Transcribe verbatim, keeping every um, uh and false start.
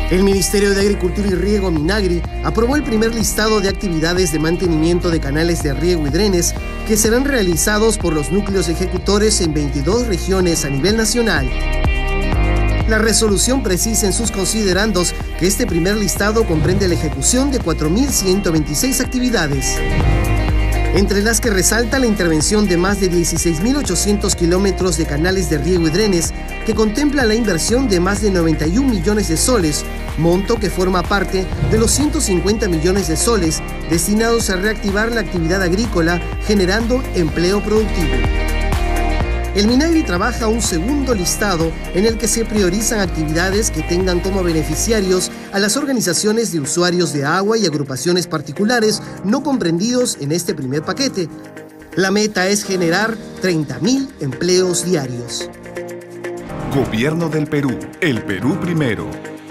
El Ministerio de Agricultura y Riego, Minagri, aprobó el primer listado de actividades de mantenimiento de canales de riego y drenes que serán realizados por los núcleos ejecutores en veintidós regiones a nivel nacional. La resolución precisa en sus considerandos que este primer listado comprende la ejecución de cuatro mil ciento veintiséis actividades, entre las que resalta la intervención de más de dieciséis mil ochocientos kilómetros de canales de riego y drenes, que contempla la inversión de más de noventa y un millones de soles, monto que forma parte de los ciento cincuenta millones de soles destinados a reactivar la actividad agrícola, generando empleo productivo. El Minagri trabaja un segundo listado en el que se priorizan actividades que tengan como beneficiarios a las organizaciones de usuarios de agua y agrupaciones particulares no comprendidos en este primer paquete. La meta es generar treinta mil empleos diarios. Gobierno del Perú. El Perú primero.